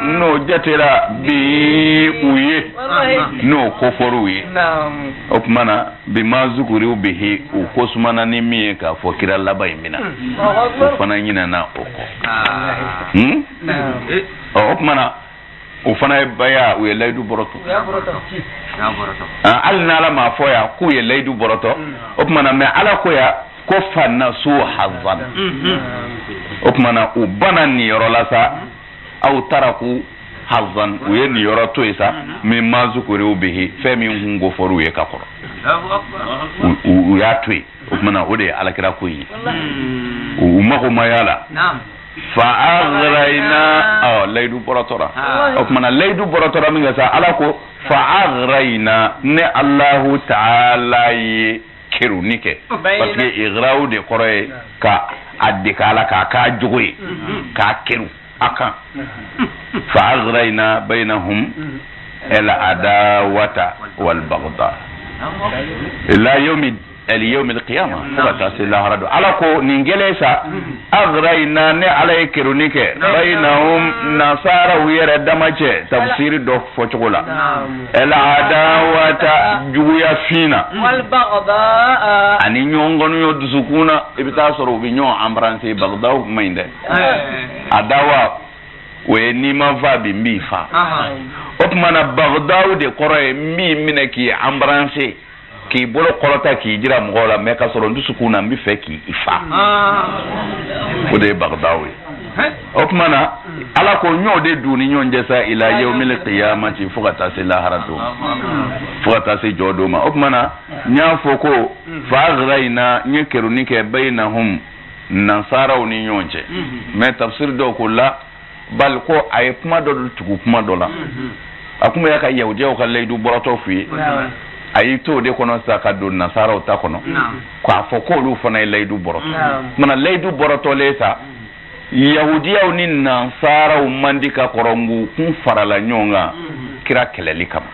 no jatera bi uye no koforu ye o kumana bi mazukuri bihi o kosumana ni miye ka fo kira labai mina o fana nyina na o o kumana o fana baya o ye laydu boroto alna la ma foya ku ye laydu boroto o kumana me ala ko ya ko fanna su hazan o kumana o bana ni yorola sa aw taraku hazan o ye ni yoro to isa me mazukuri bihi fe mi hungo foru ye kakoro o ya to o kumana o de ala kira ko yi o mako mayala na'am fa aghraina laydu borotora o kumana laydu borotora mi ngasa ala ko fa aghraina ne Allahu ta'ala yi kiru nike parce que igraw de koroy ka adikala ka jogoy ka kiru aka fa aghraina bainahum al adawata wal baghdha ila yawmi اليوم القيامة فقط الله رد على كو نينجليسا أغرينا نه على كرونيك بينهم نصارى وير دمجة تفسير دو فوتشولا العداوة جويا فينا والبغضاء أني نيونغون يدسكونا إبتاسرو بنيو أمبرانسي بغضاء مينده عداوة ونيما فابي ميفا أتمنى بغضاء دي قرأ مي منكي أمبرانسي ki bolo kolota ki jira mgola me ka soro ndusukuna mi fe ki ifa ko de bagdawi okmana ala ko nyode duni nyonje sa ila yawmil qiyamati fugata sila haratu fugata se jodoma okmana nya foko faghraina nyekerunike bainahum nasara uni nyonje me tafsir do ko la bal ko ay kuma do tugu kuma do la akuma yaka yawje o ka laydu boroto fi ayi to de kono saka do nasara o ta kono ko afoko lu fona laydu boroto mana laydu boroto leta yahudiya ni nasara o mandika korongu kun farala nyonga kira keleli kama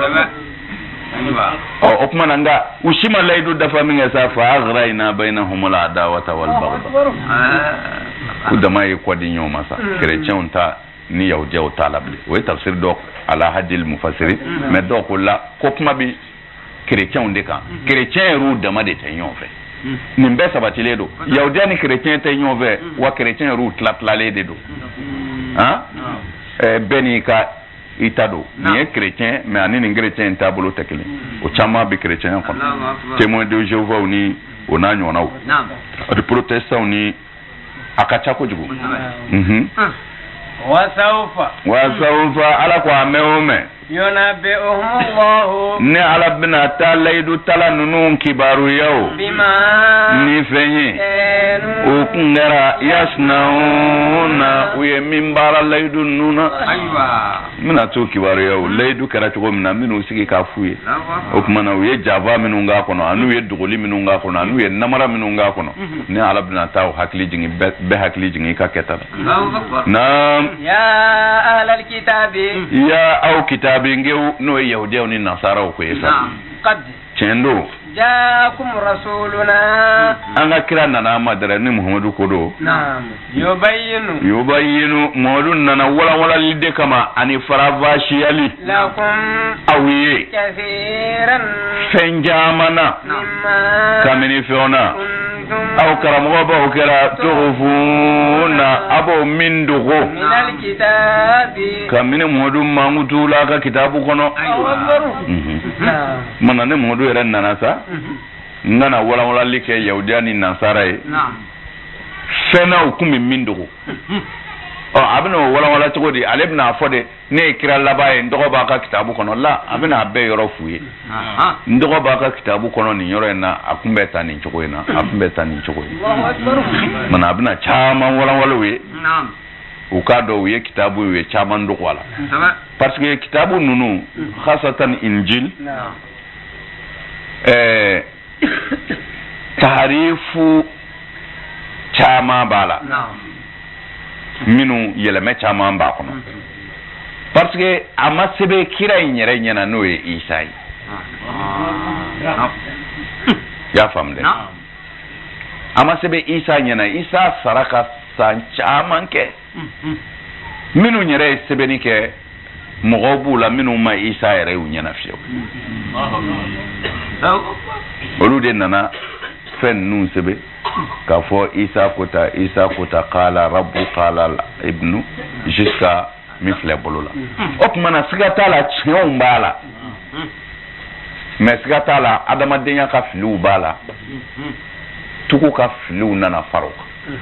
o kuma nga ushima laydu dafa minga sa fa aghraina bainahum al adawata wal baghdha kudama yi kwadi nyoma sa chrétien ta ni yahudiya o talable we tafsir do ala hadil mufassirin mais do ko la ko kuma bi chrétien on deka chrétien ru dama de tanyon fe nimbe sabatile do yahudiya ni chrétien tanyon ve wa chrétien ru tlatlale de do beni ka itado ni chrétien mais ani ni chrétien tabolo tekele o chama bi chrétien ko témoin de Jéhovah ni onanyo na o de protestant ni akacha ko jugo wasaufa ala kwa meume ينبئهم الله ne ala bina ta laydu tala nunun kibaru yau ni fenye o kungara yasnauna uye mimbara laydu nuna mina to kibaru yau laydu kara chugo mina minu sigi kafuye o kumana uye java minu nga kono anu ye dugoli minu nga kono anu ye namara minu nga kono ne ala bina ta hakli jingi be hakli jingi ka ketara na ya ahlal kitabi ya au kitabi bingew no yahudiya ni nasara ko yesa qad chendo jaakum rasuluna anga kira nana madara ni muhammadu kodo naam yubayyinu modun nana wala lide kama ani faravashi ali lakum awiye kathiran fenjamana kamini fiona aw karamogo ba kera tuhufuna abo mindugo minal kitabi kamini modu mangutula ka kitabu kono mana ne modu era nanasa ngana wala like yahudiani nasara e fena ukumi mindugo abino wala tugodi alebna afode ne kira labaye ndogo ba ka kitabu kono la abina be yoro fuye ndogo ba ka kitabu kono ni yoro na akumbeta ni choko ina akumbeta ni choko mana abina chama wala we ukado we kitabu we chama ndoko wala parce que kitabu nunu khasatan injil tahrifu chama bala minu yeleme chama mba kono parce que ama sebe kira nyere nyana no e isai ya famde ama sebe isa nyana isa saraka san chamanke minnu yɛrɛ ye sɛbɛnni kɛ mɔgɔw b'u la minnu ma Isa yɛrɛ y'u ɲɛna fiyewu olu de nana fɛn ninnu sɛbɛn k'a fɔ Isa kota qala rabbu qala ibnu jusqu'à min filɛ bolo la o tuma na siga t'a la tiɲɛw b'a la mais siga t'a la adamadenya ka filiw b'a la tugu ka filiw nana faro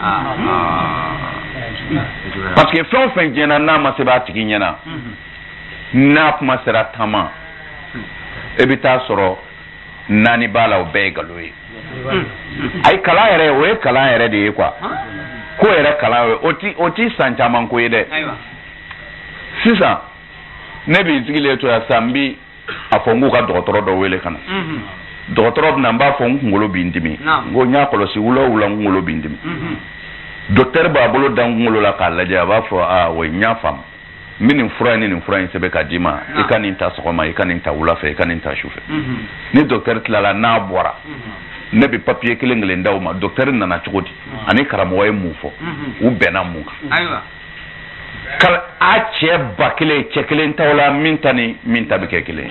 parce que fɛn o fɛn diɲɛna n'a ma se b'a tigi ɲɛna n'a kuma sera tama e bɛ taa sɔrɔ naani b'a la o bɛɛ ye nkalon ye ayi kalan yɛrɛ o ye kalan yɛrɛ de ye quoi ko yɛrɛ kalan o ti san caman ko ye dɛ sisan ne b'i sigilen to yan sisan n bi a fɔ n k'u ka dɔgɔtɔrɔ dɔ wele ka na dɔgɔtɔrɔ bɛ na n b'a fɔ n kunkolo b'i dimi n ko n y'a kɔlɔsi wula o wula n kunkolo b'i dimi docteur b'a bolo da n kunkolo la k'a lajɛ a b'a fɔ o n y'a faamu n bɛ nin fura in ni nin fura in sɛbɛn ka d'i ma i ka nin ta sɔgɔma i ka nin ta wula fɛ i ka nin ta su fɛ ni docteur tilala n'a bɔra ne bɛ papier kelen kelen d'aw ma docteur nana cogo di ani karamɔgɔ ye mun fɔ u bɛnna mun kan a cɛ ba kelen cɛ kelen t'aw la min ta ni min ta bɛ kɛ kelen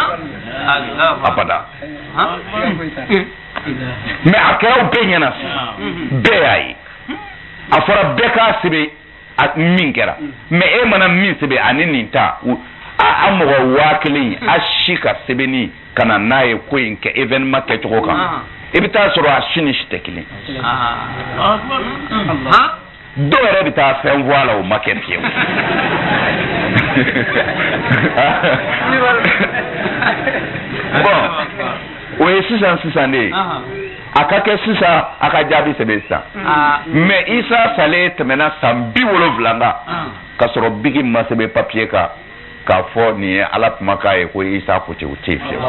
abada mais a kɛra bɛɛ ɲɛna bɛɛ y'a ye a fɔra bɛɛ k'a sɛbɛn min kɛra mais e mana min sɛbɛn ani nin ta a mɔgɔ 1000 a si ka sɛbɛnni ka na n'a ye ko in kɛ événement kɛcogo kan i bɛ taa sɔrɔ a si ni si tɛ kelen dɔw yɛrɛ bɛ taa fɛn fɔ a la o ma kɛ fiyewu bon o ye sisan de ye a ka kɛ sisan a ka jaabi sɛbɛn sisan mais Isa salen tɛmɛna san 70 kan ka sɔrɔ bigi ma sɛbɛn papier kan k'a fɔ nin ye Ala kumakan ye ko Isa ko ten o tɛ yen fiyewu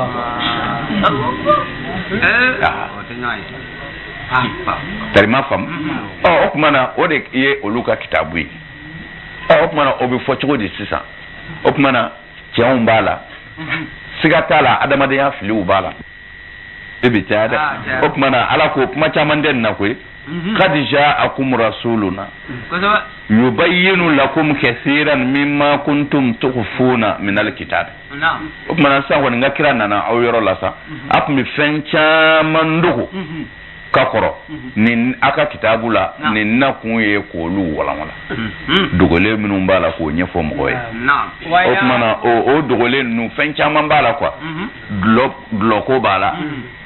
tarima faamu o tuma na o de ye olu ka kitabu ye o tuma na o bɛ fɔ cogo di sisan o tuma na tiɲɛw b'a la siga t'a la adamadenya filiw b'a la e bɛ caya dɛ o tuma na Ala ko kuma caman tɛ nin na koyi qad ja'akum rasuluna yubayyinu lakum kathiran mimma kuntum tukhfuna min alkitab o tuma na sisan kɔni n ka kira nana aw yɔrɔ la sa a tun bɛ fɛn caman dogo ka kɔrɔ nin a ka kitabu la nin na kun ye k'olu walanwala dogolen minnu b'a la k'o ɲɛfɔ mɔgɔ ye o tuma na o dogolen ninnu fɛn caman b'a la quoi dulɔko b'a la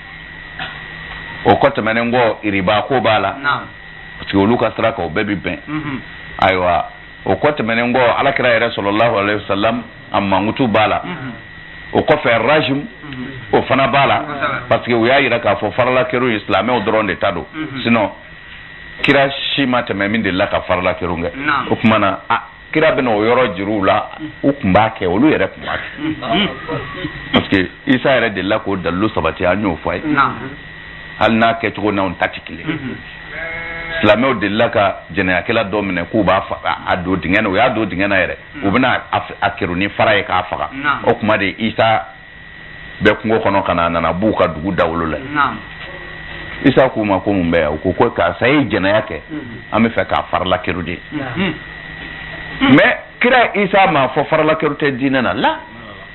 o kɔ tɛmɛnen kɔ riba ko b'a la parce que olu ka sira kan o bɛɛ bi bɛn ayiwa o kɔ tɛmɛnen kɔ alakira yɛrɛ sallallahu alaihi wasallam a mankutu b'a la o kɔfɛ rajim o fana b'a la parce que u y'a yira k'a fɔ faralakɛru ye silamɛw dɔrɔn de ta don sinon kira si ma tɛmɛ min delila ka faralakɛru kɛ o tuma na kira bɛna o yɔrɔ jiruw la u tun b'a kɛ olu yɛrɛ tun b'a kɛ parce que Isa yɛrɛ delila k'o dalilu sabati an y'o fɔ a ye hali n'a kɛcogo n'anw ta tɛ kelen silamɛw delila ka jɛnɛyakɛla dɔ minɛ k'u b'a a don dingɛ na u y'a don dingɛ na yɛrɛ u bɛna a kɛru ni fara ye k'a faga o tuma de Isa bɛ kungo kɔnɔ ka na a nana b'u ka dugu dawolo la Isa k'u ma ko mun bɛ yan u ko karisa ye jɛnɛya kɛ an bɛ fɛ k'a faralakɛru de mais kira Isa ma fɔ faralakɛru tɛ diinɛ na la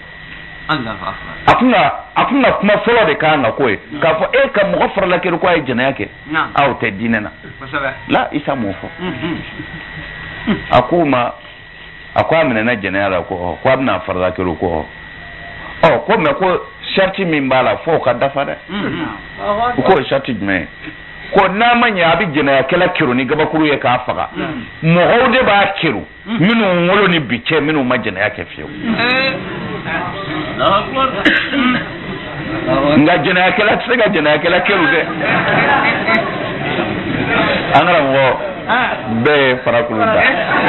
a kun na kuma fɔlɔ de kan ka ko ye k'a fɔ e ka mɔgɔ faralakɛru ko a ye jɛnɛya kɛ aw tɛ diinɛ na la Isa m'o fɔ a ko ma a ko a minɛna jɛnɛya la ko a bɛna faralakɛru ko ko mais ko sharti min b'a la fo o ka dafa dɛ u ko sharti jumɛn ye ko n'a ma ɲɛ a bɛ jɛnɛyakɛla kɛru ni gabakuru ye k'a faga mɔgɔw de b'a kɛru minnu wolo ni bi cɛ minnu ma jɛnɛya kɛ fiyewu nka jɛnɛyakɛla tɛ se ka jɛnɛyakɛla kɛru dɛ an karamɔgɔ bɛɛ ye farakulu da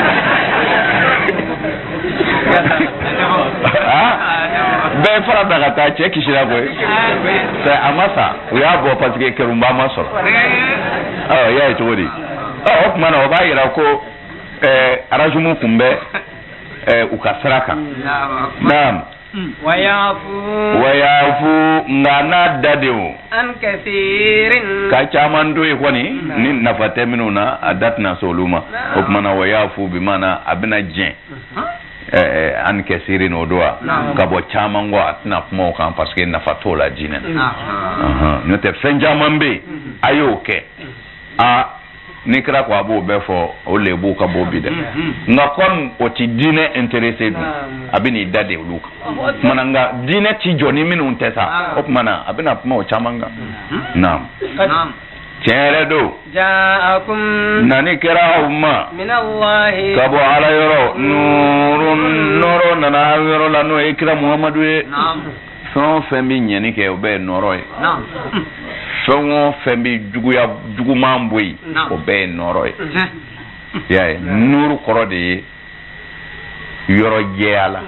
bɛɛ fara ta ka taa cɛ kisira koyi a ma sa u y'a bɔ parce que kɛrunba ma sɔrɔ y'a ye cogo di o tuma na o b'a yira ko arajumu kun bɛ u ka sira kan naam wayafu ngana dadeu an kathirin ka chaman do ikoni ni nafate minuna adatna soluma o kuma wayafu bi mana abina jen an kasirin odoa ka bo chaman go atna kuma kan parce que nafato la jinen no te fenjaman be ayoke a nikra kwa bo befo o lebu ka bo bi de nga kon o ti dine intéressé du abini dade luka mananga dine ti joni minun tesa o mana abina kuma o chamanga naam tere do ja'akum nani kira umma min Allah ka bo ala yoro nuro nana yoro la no ikra muhammadu e naam so femi nyani ke obe noro e naam so femi jugu mambui obe noro e ya nuru koro de yoro jeala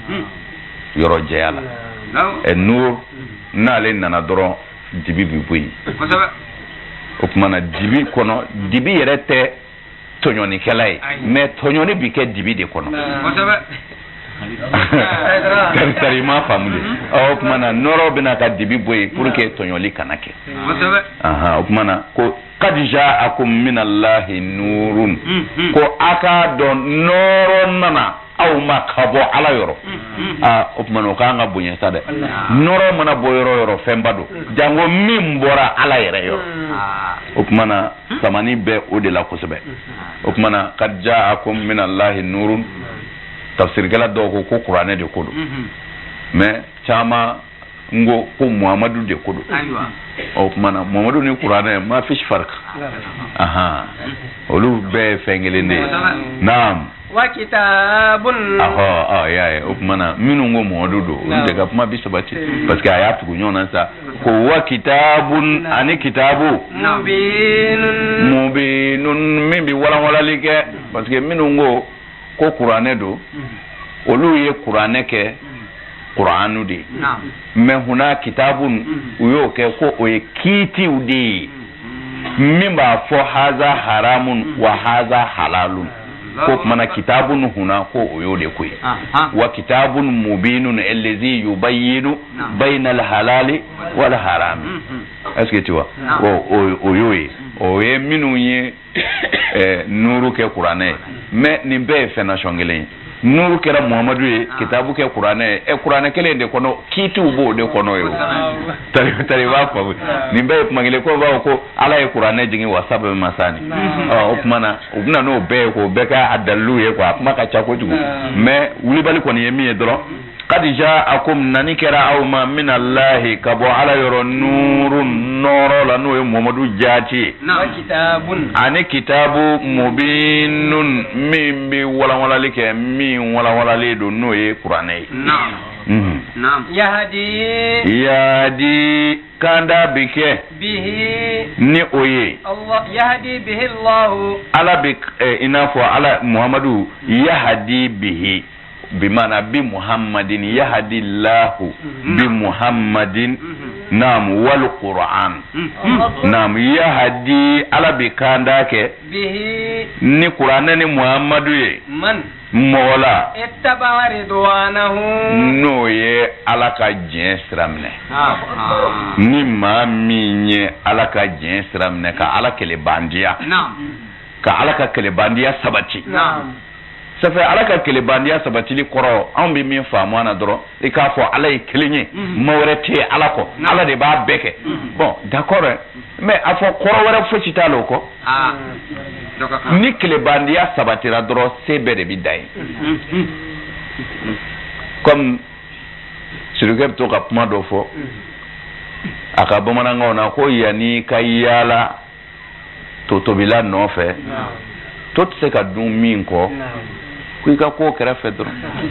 e nur nale nana doro dibi bui o kuma na dibi kono dibi yere te tonyoni kelai mais tonyoni bi ke dibi de kono kari ma famule o kuma na noro bina ka dibi boy pour que tonyoli kanake aha o kuma na ko qad ja'akum min allahi nurun ko aka don noro nana aw ma kabo ala yoro o kuma no kanga bunya tade noro mana boyoro yoro fembado jango min bora ala yere yoro o kuma na samani be o de la kusebe o kuma na qad ja'akum min allahi nurun tafsir gala do ko qur'ane de kodo mais chama ngo ko muhammadu de kodo aywa o kuma na muhammadu ni qur'ane ma fish farq aha olu be fengelende naam wa kitabun ya o kuma na minu ngo muhammadu do nde ga kuma bi sabati parce que ayatu nyona sa ko wa kitabun ani kitabu mubinun min bi wala like parce que minu ngo ko qur'ane do olu ye qur'ane ke qur'anu de mais huna kitabun uyo ke ko o ye kiti udi mimba fo haza haramun wa haza halalun ko mana kitabun huna ko uyo de ko wa kitabun mubinun allazi yubayyinu bainal halali wal harami est-ce que tu vois o ye minu ye nuru ke qur'ane mais ni be fena shongelen nuru kera muhammadu ye kitabu ke qur'ane qur'ane kele de kono kiti ubo de kono yo tari ba ko ni be mangile ko ba ko ala ye qur'ane jingi wasabe masani o kumana ubna no be ko be ka adallu ye ko kuma ka chako jugo mais wuli bali ko ni yemi dro qad ja'akum nanikara aw ma min allahi kabo ala yoro nurun noro la no muhammadu jati kitabun ani kitabu mubinun min bi wala like min wala le do no ye qur'ane naam yahdi kanda bike bihi ni oye Allah yahdi bihi Allah ala bik inafo ala muhammadu yahdi bihi bimana bi muhammadin yahdi Allah bi muhammadin nam wal qur'an nam yahdi ala bi kanda ke bihi ni qur'an ni muhammadu ye man mola ittaba ridwanahu no ye ala ka jen sramne ni ma minye ala ka jen sramne ka ala kele bandia ka ala ka kele bandia sabati ça fait ala ka kele bandia sabati li koro an bi min faamu ana doro e ka fo ala e kelenye mawrete ala ko ala de ba beke bon d'accord mais afo koro wara fo citalo ko ni kele bandia sabati ra doro sebe de bidai comme sur le to ka kuma do fo aka bomana ngona ko yani kayala to bila no fe tot se ka dum min ko kuika ko kera fedro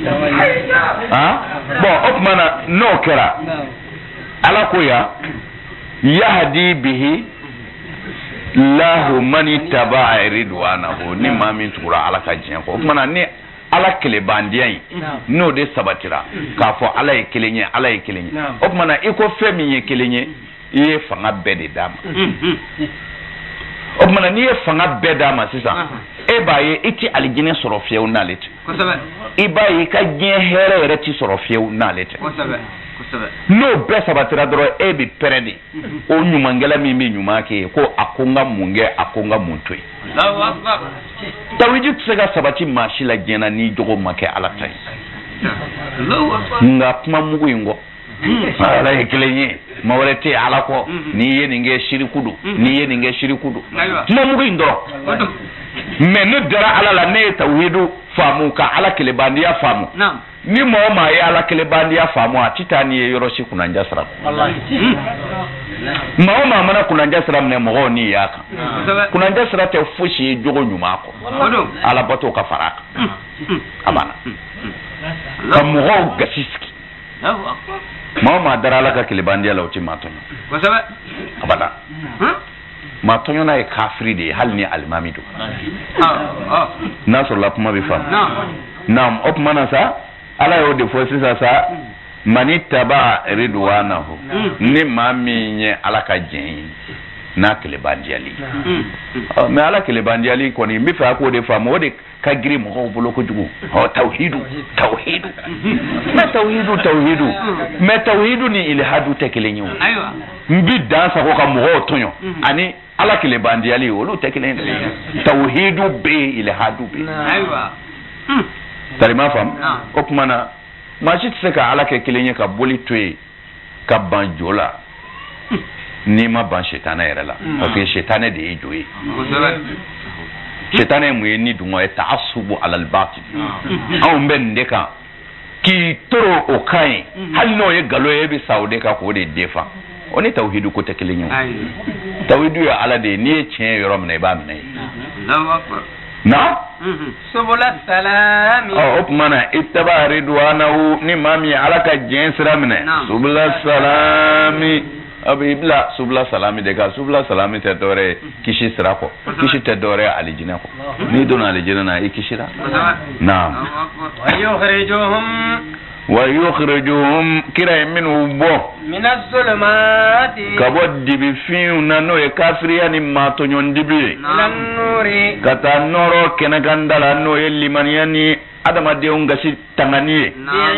bon okmana no kera ala ko ya yahdi bihi lahu man taba'a ridwanahu ni mamin tura ala ka jin ko okmana ni ala kele bandiyan no de sabatira ka fo ala e kelenye okmana iko femi ye kelenye ye fanga bede dama o mana ni ye fanga bɛɛ d'a ma sisan e b'a ye i ti alijinɛ sɔrɔ fiyewu n'ale tɛ i b'a ye i ka diɲɛ hɛrɛ yɛrɛ ti sɔrɔ fiyewu n'ale tɛ n'o bɛɛ sabatira dɔrɔn e bi pɛrɛn de o ɲumankɛla min bɛ ɲuman kɛ ko a ko n ka mun kɛ a ko n ka mun to yen tawhidi tɛ se ka sabati maa si la diɲɛ na n'i jogo ma kɛ ala ta ye nka kuma mugu in kɔ ala ye kelen ye maa wɛrɛ tɛ ala kɔ n'i ye nin kɛ shiriku don n'i ye nin kɛ shiriku don kuma mugu in dɔrɔn mais ne dara ala la ne ye tawhidu faamu ka ala kelebandenya faamu ni mɔgɔ maa ye ala kelebandenya faamu a tɛ taa n'i ye yɔrɔ si kunanja sira maa o maa mana kunanja sira minɛ mɔgɔw n'i y'a kan kunanja sira tɛ fosi ye jogo ɲuman kɔ ala bato ka fara a kan a banna ka mɔgɔw gasi sigi maa o maa dara ala ka kelebandenya la o tɛ maa tɔɲɔ a banna maa tɔɲɔna ye kafiri de ye hali ni alimami don n'a sɔrɔla kuma bɛ faamu naam o tuma na sa ala y'o de fɔ sisan sa mani taba ridwanahu ni maa min ye ala ka jɛn ye n'a kelebandiyali mais ala kelebandiyali kɔni n bɛ fɛ a k'o de faamu o de ka girin mɔgɔw bolo kojugu tawhidu mais tawhidu ni ilhadu tɛ kelen ye o n bi dan sago ka mɔgɔw tɔɲɔ ani ala kelebandiyali olu tɛ kelen ye tawhidu bɛ yen ilhadu bɛ yen tarima fam o kuma na maa si tɛ se ka ala kɛ kelen ye ka boli to yen ka ban jo la n'i ma ban shetana yɛrɛ la parce que shetana de ye jo ye shetana ye mun ye ni dungɔ ye ta'assubu alal batil anw bɛ nin de kan k'i toro o kan ye hali n'o ye nkalon ye e bɛ sa o de kan k'o de defan o ni tawhidu ko tɛ kelen ye tawhidu ye ala de ye n'i ye tiɲɛ ye yɔrɔ min na i b'a minɛ yen na subula salami o tuma na ittaba ridwanahu ni maa min ye ala ka diɲɛ sira minɛ subula salami a bɛ bila subula salami de kan subula salami tɛ dɔwɛrɛ ye kisi sira kɔ kisi tɛ dɔwɛrɛ ye alijinɛ kɔ n'i donna alijinɛ na i kisira naam wa yukhrijuhum kira ye minnu bɔ mina zulumati ka bɔ dibifinw na n'o ye kafiriya ni maatɔɲɔn dibi ye nuri ka taa nɔrɔ kɛnɛkanda la n'o ye limaniya ni adamadenw gasi tangani ye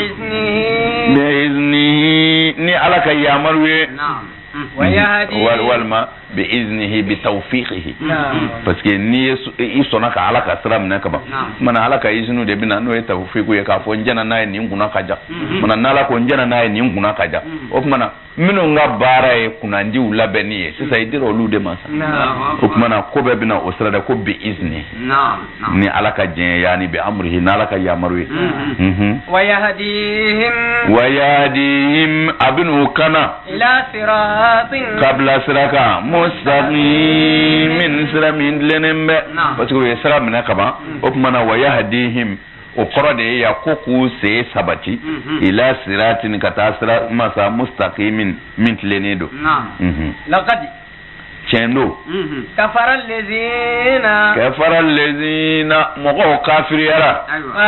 biiznihi ni ala ka yamaru ye walima biiznihi bitawfiqihi parce que ni i sɔnna ka ala ka sira minɛ kaban mana ala ka izinu de bina n'o ye tawfiqu ye k'a fɔ n jɛna n'a ye nin kunna ka ja mana n'ala ko n jɛna n'a ye nin kunna ka ja o kumana minnu ka baara ye kunnandiw labɛnni ye sisan i dira olu de ma sa o kumana ko bɛɛ bina o sira de ko biizni ni ala ka jɛn yani bi amrihi n'ala ka yamaru ye wayahdihim abinu kana ila siratin kabla siraka mustaqimin sira min dilennen bɛ parce que o ye sira minɛ kaban o kumana wayahdihim o kɔrɔ de ye ya ko k'u se sabati ila siratin ka taa sira masa mustaqimin min tilennen don laqad tiɲɛ don kafara allazina mɔgɔw kafiriyara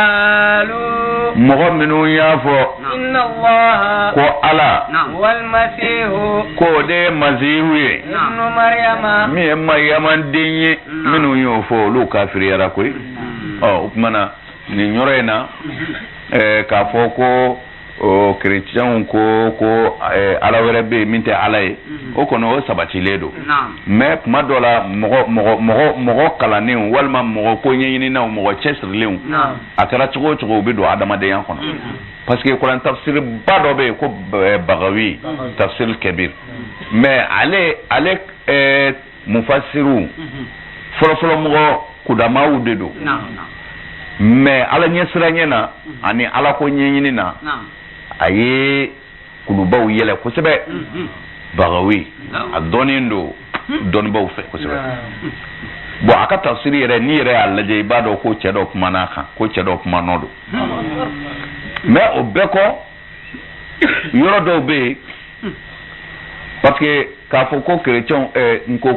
mɔgɔ minnu y'a fɔ inna allaha ko ala wal masihu ko de ye masihu ye ibnu maryama min ye maryama den ye minnu y'o fɔ olu kafiriyara koyi o kumana nin yɔrɔ in na k'a fɔ ko chrétiens ko ala wɛrɛ bɛ yen min tɛ ala ye o kɔni o sabatilen don mais kuma dɔ la mɔgɔ kalannenw walima mɔgɔ ko ɲɛɲininaw mɔgɔ cɛsirilenw a kɛra cogo o cogo u bɛ don adamadenya kɔnɔ parce que kuran tafsir ba dɔ bɛ yen ko Bagawi tafsir kabir mais ale mufassiru fɔlɔfɔlɔ mɔgɔ kudamaw de don mais ala ɲɛsiranɲɛ na ani ala ko ɲɛɲini na a ye kulubaw yɛlɛ kosɛbɛ Bagawi a dɔnnen don dɔnnibaw fɛ kosɛbɛ bon a ka tafsiri yɛrɛ n'i yɛrɛ y'a lajɛ i b'a dɔn ko cɛ dɔ kuman'a kan ko cɛ dɔ kumanɔ don mais o bɛɛ kɔ yɔrɔ dɔw bɛ yen parce que k'a fɔ ko chrétien n ko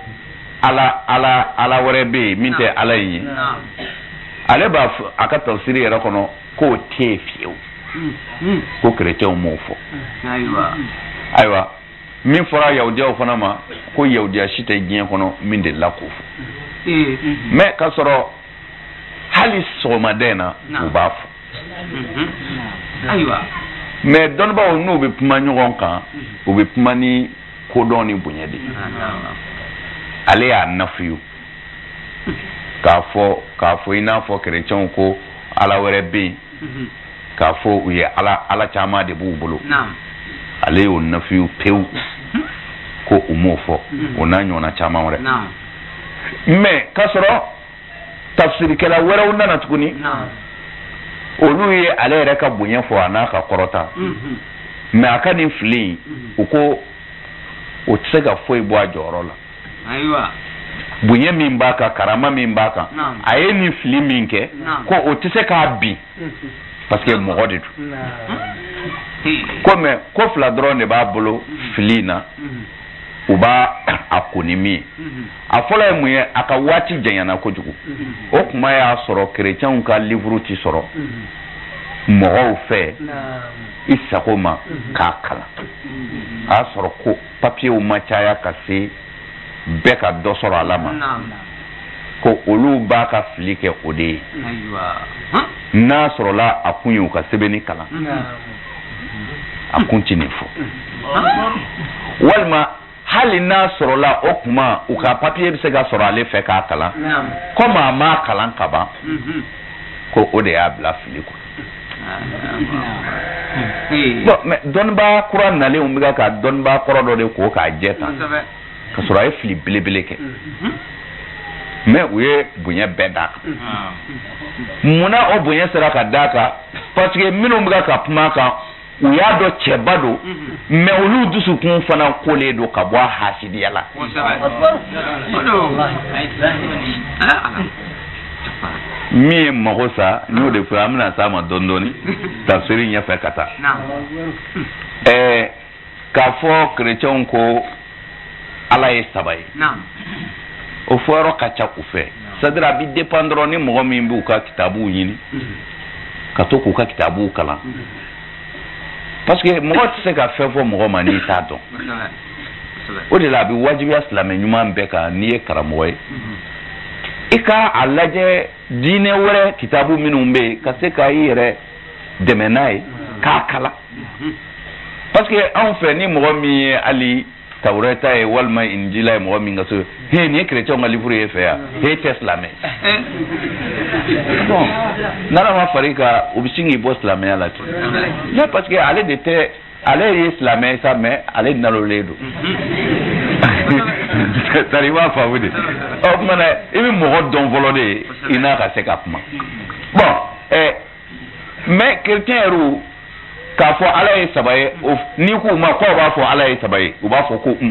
ala wɛrɛ bɛ yen min tɛ ala in ye ale b'a fɔ a ka tafsiri yɛrɛ kɔnɔ k'o tɛ fiyewu ko chrétien m'o fɔ ayiwa min fɔra yahudiyaw fana ma ko yahudiya si tɛ diɲɛ kɔnɔ min de la ko fɔ mais ka sɔrɔ hali sɔgɔmadɛn na u b'a fɔ ayiwa mais dɔnnibaw n'u bɛ kuma ɲɔgɔn kan u bɛ kuma ni kodɔn ni bonya de ale y'a nafiyu k'a fɔ i n'a fɔ kerecɛnw ko ala wɛrɛ bɛ yen k'a fɔ u ye ala caman de b'u bolo ale y'o nafiyu pewu ko u m'o fɔ o n'a ɲɔgɔnna caman wɛrɛ mais k'a sɔrɔ tafsirikɛla wɛrɛw nana tuguni olu ye ale yɛrɛ ka bonya fɔ a n'a ka kɔrɔta mais a ka nin fili u ko o tɛ se ka foyi bɔ a jɔyɔrɔ la ayiwa bonya min b'a kan karama min b'a kan a ye nin fili min kɛ ko o tɛ se k'a bin parce que mɔgɔ de don ko fila dɔrɔn de b'a bolo fili in na u b'a a ko ni min ye a fɔlɔ ye mun ye a ka waati janyana kojugu o kuma y'a sɔrɔ kerecɛnw ka livre ti sɔrɔ mɔgɔw fɛ i sago ma k'a kalan a y'a sɔrɔ ko papiyew ma caya ka se bɛɛ ka dɔ sɔrɔ a la ma ko olu b'a ka fili kɛ o de ye n'a sɔrɔla a kun ye u ka sɛbɛnni kalan a kun ti nin fɔ walima hali n'a sɔrɔla o kuma u ka papiye bɛ se ka sɔrɔ ale fɛ k'a kalan komi a m'a kalan ka ban ko o de y'a bila fili kɔnɔ bon mais dɔnnibaa kura nalenw bɛ ka dɔnnibaa kɔrɔ dɔ de ko k'a jɛ tan ka sɔrɔ a ye fili belebele kɛ mais u ye bonya bɛɛ d'a kan munna o bonya sera ka d'a kan parce que minnu bɛ ka kuma kan u y'a dɔn cɛba don mais olu dusukun fana kolen don ka bɔ a hasidiya la min ye mago sa n'o de fɔ an bɛna s'a ma dɔɔni dɔɔni tafsiri ɲɛfɛ ka taa k'a fɔ kerecɛnw ko ala ye saba ye o fɔyɔrɔ ka ca u fɛ c'est-à-dire a bɛ dépend dɔrɔn ni mɔgɔ min b'u ka kitabuw ɲini ka to k'u ka kitabuw kalan parce que mɔgɔ tɛ se ka fɛn fɔ mɔgɔ ma n'i t'a dɔn o de la a bɛ wajibiya silamɛ ɲuman bɛɛ kan n'i ye karamɔgɔ ye i ka a lajɛ diinɛ wɛrɛ kitabu minnu bɛ yen ka se ka i yɛrɛ dɛmɛ n'a ye k'a kalan parce que anw fɛ ni mɔgɔ min ye hali tawureta ye walima injila ye mɔgɔ min ka so he nin ye kerecɛnw ka livre ye fɛ yan he tɛ silamɛ bon n'ala ma far'i kan u bɛ sin k'i bɔ silamɛya la ten mais parce que ale de tɛ ale ye silamɛ ye sa mais ale nalolen don c'est-à-dire i b'a faamu de ɔ tuma na i bɛ mɔgɔ dɔn fɔlɔ de ye i n'a ka se ka kuma bon mais kerecɛn yɛrɛ k'a fɔ ala ye saba ye n'i k'u ma k'aw b'a fɔ ala ye saba ye u b'a fɔ ko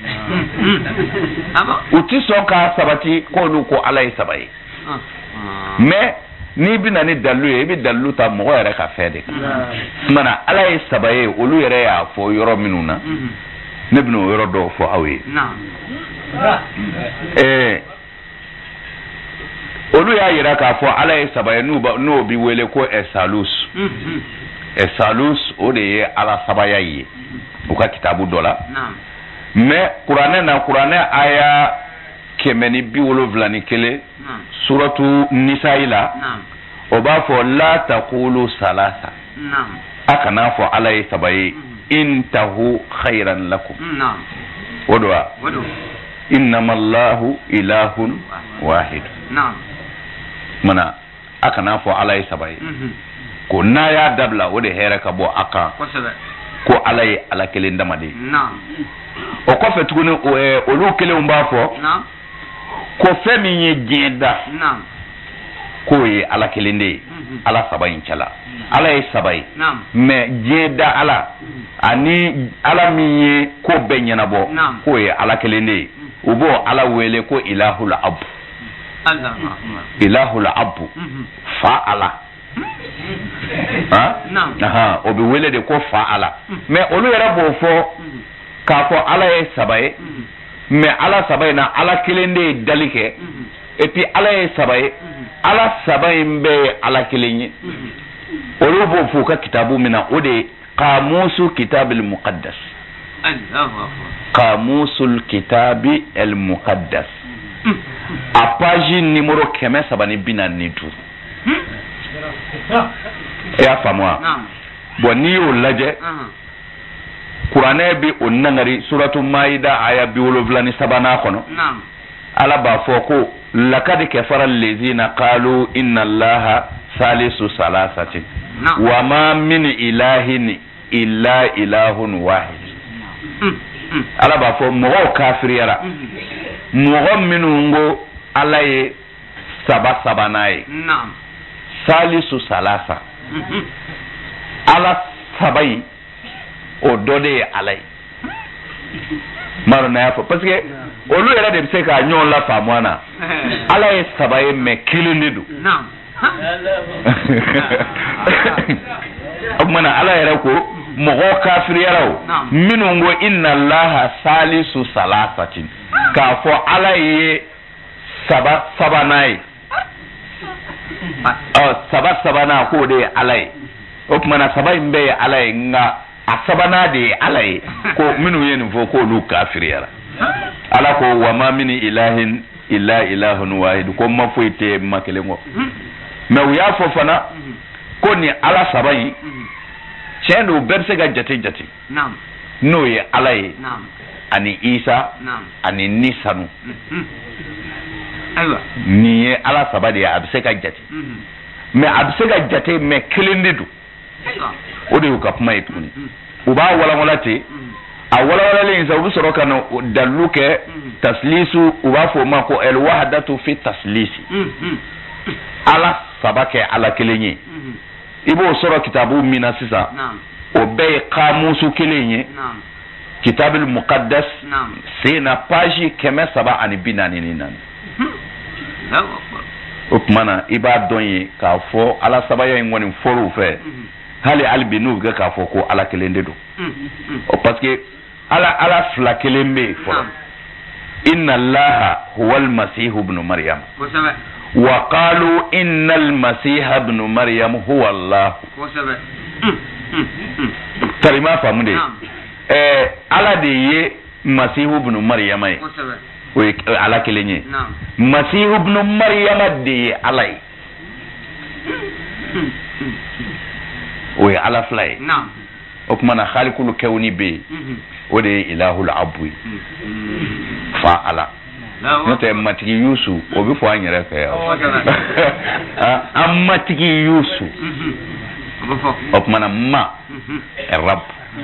u ti sɔn k'a sabati k'olu ko ala ye saba ye mais n'i bɛna ni dalilu ye i bɛ dalilu ta mɔgɔ yɛrɛ ka fɛn de kan kumana ala ye saba ye olu yɛrɛ y'a fɔ yɔrɔ minnu na ne bɛna o yɔrɔ dɔw fɔ aw ye olu y'a yira k'a fɔ ala ye saba ye n'o bɛ wele ko esalus esalus o de ye ala sabaya ye u ka kitabu dɔ la mais kuranɛ aya 171 suratu nisa'i la o b'a fɔ la taqulu salasa a kana fɔ ala ye saba ye intahu khairan lakum o do wa innamallahu ilahun wahid mana a kana fɔ ala ye saba ye ko n'a y'a dabila o de hɛrɛ ka bɔ a kan ko ala ye ala kelen damaden o kɔfɛ tuguni olu kelenw b'a fɔ ko fɛn min ye diɲɛ da k'o ye ala kelen de ye ala saba in cɛla ala ye saba ye mais diɲɛ da ala ani ala min ye ko bɛɛ ɲɛnabɔ k'o ye ala kelen de ye u b'o ala wele ko ilahul abu ilahul abu fa ala o bɛ wele de ko fa ala mais olu yɛrɛ b'o fɔ k'a fɔ ala ye saba ye mais ala saba in na ala kelen de ye dali kɛ et puis ala ye saba ye ala saba in bɛɛ ye ala kelen ye olu b'o fɔ u ka kitabu min na o de ye qamusu kitabil muqaddas qamusul kitabi al muqaddas a page numéro 742 ya famwa bon ni o laje Qur'ane bi onnangari suratu maida aya bi woloflani sabana kono ala ba foko laqad kafara allazina qalu inna allaha salisu salasatin wa ma min ilahin illa ilahun wahid ala ba fo mo kafiriyara mo minungo ala ye sabanaye salisu salasa ala sabai o dode alay maro na yafo parce que olu era de se ka nyon la famwana ala ye sabaye me kilinidu naam amana ala era ko mogo kafir yaraw minungo inna allaha salisu salasatin ka fo ala ye sabanai sabana ko de alay o mana sabai mbe alay nga asabana de alay ko minu yen fo ko lu kafir yara ala ko wa ma min ilahin illa ilahun wahid ko ma foite makelengo me ya fo fana ko ni ala sabai chendo berse ga jati naam no ye alay naam ani isa naam ani nisanu aywa ni ye ala sabade ya abse ga jati me abse ga jati me kelendidu o de ko kuma ituni uba wala te a wala le sa bu soro kana daluke taslisu uba fo ma ko el wahdatu fi taslisi ala sabake ala kelenye ibo soro kitabu mina sisa o be qamusu kelenye kitabul muqaddas sina page keme saba ani binani ni nan o kumana iba donye ka fo ala sabaya ngoni foru fe hali albinu ga ka fo ko ala kelende do o parce que ala fla kelembe fo inna allaha huwa almasih ibn maryam wa qalu innal masih ibn maryam huwa allah tarima famude ala de ye masih ibn maryam ay o ala kelenye masih ibn maryam de alay o ala flay naam o kuma na khalikul kawni be o de ilahul abwi fa ala note matigi yusu o bi fo anyere ka ya am matigi yusu o kuma na ma rabb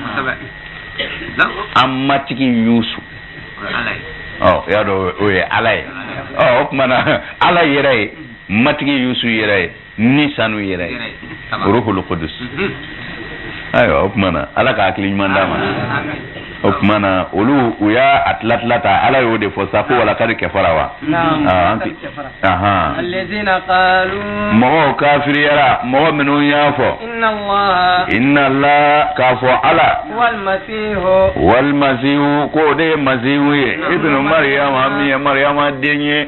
am matigi yusu oh ya do o alay oh kuma na ala yere matigi yusu yere ni sanu yere ruhul qudus ayo opmana ala ka akili mandama opmana olu uya atlatlata ala yo de fosafu wala kadi kefarawa aha alladhina qalu mo kafir yara mo minu yafo inna allah kafu ala wal masih ko de masih ye ibnu maryam ami maryam denye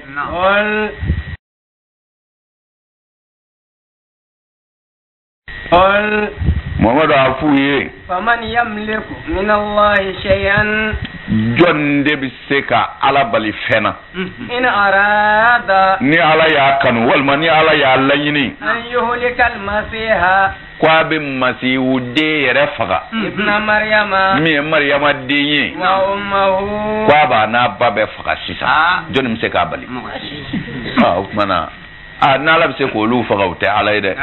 wal Muhammad afuye faman yamliku min Allah shay'an jonde biseka ala bali fena in arada ni ala ya kanu walma ni ala ya lanyini an yuhlikal masiha kwa be masihu de yere faga ibn maryama mi maryama denye wa ummuhu kwa ba na babe faga sisa jonde miseka bali mana na la bise ko lu faga uta ala ide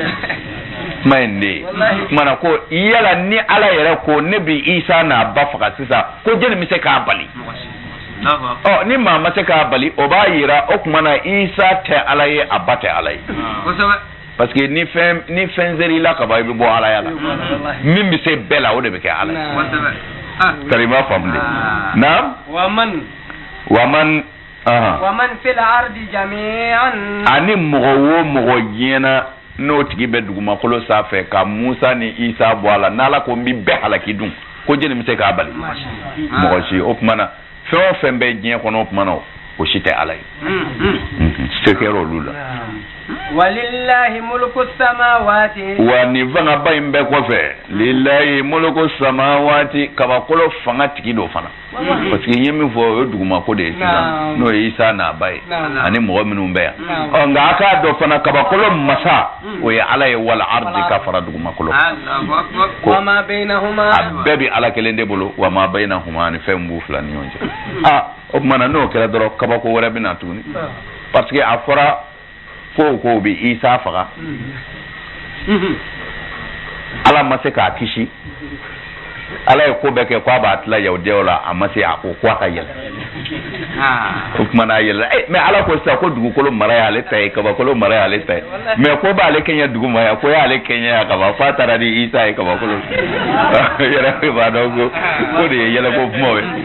mende mana ko yala ni ala yere ko nabi isa na ba faga sisa ko jeni mi se ka bali oh ni mama se ka bali o ba yira o kuma na isa te ala ye abate ala ye parce que ni fen zeri la ka ba bi bo ala yala min bi se bela o de be ke ala karima famde na wa man fil ardi jami'an ani mogo yena no tigi be duguma kolo safe ka Musa ni Isa bo ala nala ko mbi be halaki dun ko jeni mi se ka bali mo shi opmana fe be jien ko no opmana o shite alay sekero lula ولله ملك السماوات wa ni fanga ba in bɛɛ kɔfɛ lillahi mulku samawati kabakolo fanga tigi do fana parce que n ye min fɔ o ye dugumako de ye sisan n'o ye Isa n'a ba ye ani mɔgɔ minnu bɛ yan nka a k'a dɔn fana kabakolo masa o ye Ala ye wal ardi ka fara dugumakolo wa ma bainahuma a bɛɛ bi Ala kelen de bolo wa ma bainahuma ni fɛn b'u fila ni ɲɔgɔn cɛ o kumana n'o kɛra dɔrɔn kabako wɛrɛ bɛ na tuguni parce que a fɔra ko bi Isa faga Ala ma se k'a kisi Ala ye ko bɛɛ kɛ k'a b'a tila Yahudiyaw la a ma se a ko k'a ka yɛlɛ o kumana a yɛlɛ mais Ala ko sisan ko dugukolo mara y'ale ta ye kabakolo mara y'ale ta ye mais ko b'ale kɛɲɛ duguma ya ko y'ale kɛɲɛ kaba f'a taara di Isa ye kabakolo yɛrɛ b'a dɔn ko de ye yɛlɛko kuma ye